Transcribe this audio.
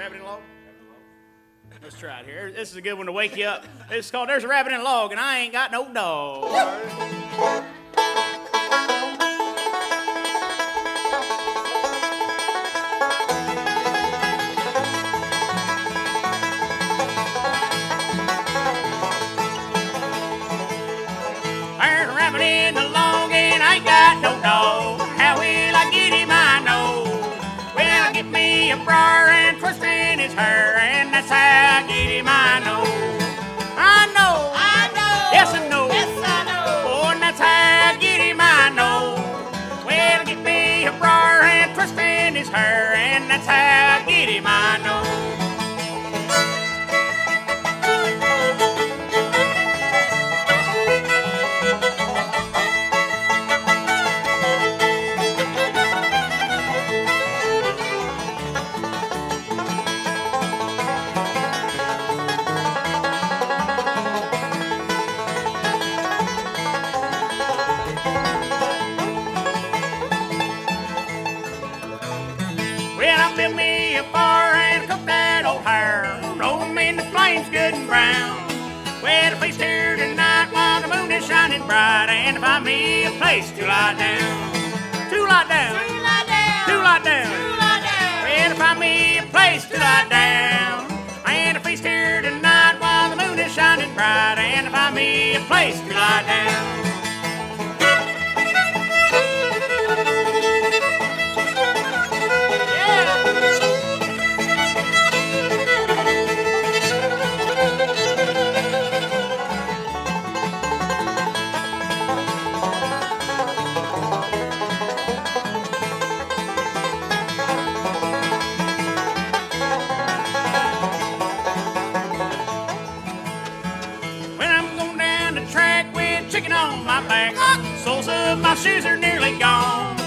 Rabbit in a log? Let's try it here. This is a good one to wake you up. This is called There's a Rabbit in a Log, and I Ain't Got No Dog. There's a rabbit in the log, and I ain't got no dog. How will I get him? I know. Well, I get me a briar and twist in his hair, and that's how I get him. I know. I know. I know. Yes, I know. Yes, I know. Oh, and that's how I get him. I know. Well, I get me a briar and twist in his hair, and that's how I get him. I know. Well, I built me a fire and cooked that old hare. Rolled 'em in the flames good and brown. Well, I faced here tonight while the moon is shining bright, and to find me a place to lie down. To lie down. To lie down. To lie down. To lie down. Well, to find me a place to lie down. And I faced here tonight while the moon is shining bright, and to find me a place to lie down. Chicken on my back, soles of my shoes are nearly gone.